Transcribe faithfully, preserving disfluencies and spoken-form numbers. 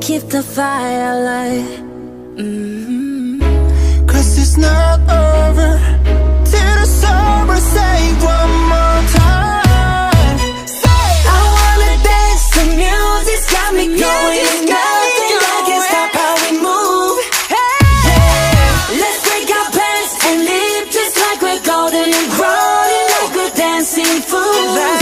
keep the fire alive. Mm-hmm. Cause it's not over till the summer. Say one more time. Say I wanna dance, the music's got me going. Nothing that can stop how we move. Yeah. Let's break our pants and live just like we're golden and growing like we're dancing fools.